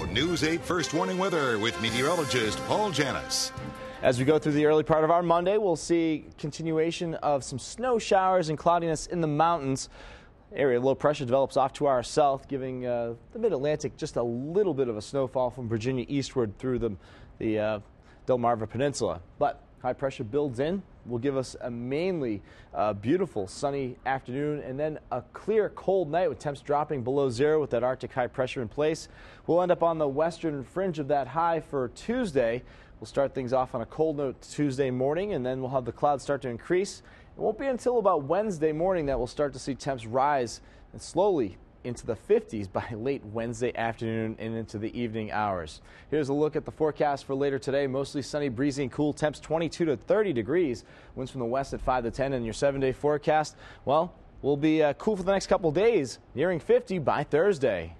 News 8 First Warning Weather with meteorologist Paul Janus. As we go through the early part of our Monday, we'll see continuation of some snow showers and cloudiness in the mountains. Area low pressure develops off to our south, giving the mid-Atlantic just a little bit of a snowfall from Virginia eastward through the Delmarva Peninsula. But high pressure builds in, will give us a mainly beautiful sunny afternoon and then a clear cold night with temps dropping below zero with that Arctic high pressure in place. We'll end up on the western fringe of that high for Tuesday. We'll start things off on a cold note Tuesday morning, and then we'll have the clouds start to increase. It won't be until about Wednesday morning that we'll start to see temps rise and slowly into the 50s by late Wednesday afternoon and into the evening hours. Here's a look at the forecast for later today. Mostly sunny, breezy, and cool. Temps 22 to 30 degrees. Winds from the west at 5 to 10. And your 7-day forecast, well, will be cool for the next couple days, nearing 50 by Thursday.